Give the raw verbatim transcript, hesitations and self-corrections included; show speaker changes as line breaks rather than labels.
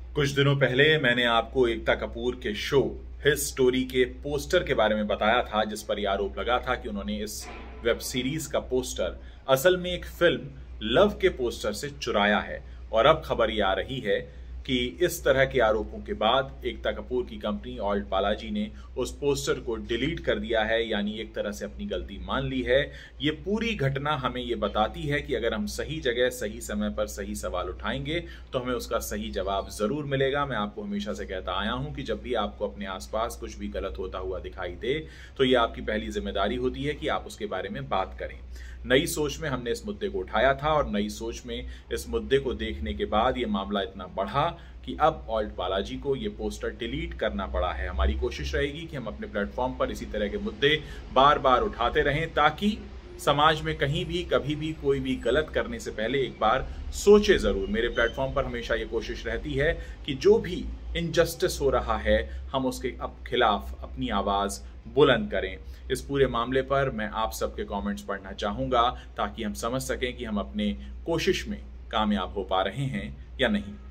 कुछ दिनों पहले मैंने आपको एकता कपूर के शो हिज स्टोरी के पोस्टर के बारे में बताया था, जिस पर यह आरोप लगा था कि उन्होंने इस वेब सीरीज का पोस्टर असल में एक फिल्म लव के पोस्टर से चुराया है। और अब खबर ये आ रही है कि इस तरह के आरोपों के बाद एकता कपूर की कंपनी ऑल्ट बालाजी ने उस पोस्टर को डिलीट कर दिया है, यानी एक तरह से अपनी गलती मान ली है। ये पूरी घटना हमें ये बताती है कि अगर हम सही जगह सही समय पर सही सवाल उठाएंगे तो हमें उसका सही जवाब जरूर मिलेगा। मैं आपको हमेशा से कहता आया हूं कि जब भी आपको अपने आसपास कुछ भी गलत होता हुआ दिखाई दे तो ये आपकी पहली जिम्मेदारी होती है कि आप उसके बारे में बात करें। नई सोच में हमने इस मुद्दे को उठाया था और नई सोच में इस मुद्दे को देखने के बाद ये मामला इतना बढ़ा कि अब ऑल्ट बालाजी को ये पोस्टर डिलीट करना पड़ा है। हमारी कोशिश रहेगी कि हम अपने प्लेटफॉर्म पर इसी तरह के मुद्दे बार बार उठाते रहें, ताकि समाज में कहीं भी कभी भी कोई भी गलत करने से पहले एक बार सोचे जरूर। मेरे प्लेटफॉर्म पर हमेशा ये कोशिश रहती है कि जो भी इनजस्टिस हो रहा है हम उसके अब खिलाफ अपनी आवाज बुलंद करें। इस पूरे मामले पर मैं आप सबके कमेंट्स पढ़ना चाहूंगा ताकि हम समझ सकें कि हम अपने कोशिश में कामयाब हो पा रहे हैं या नहीं।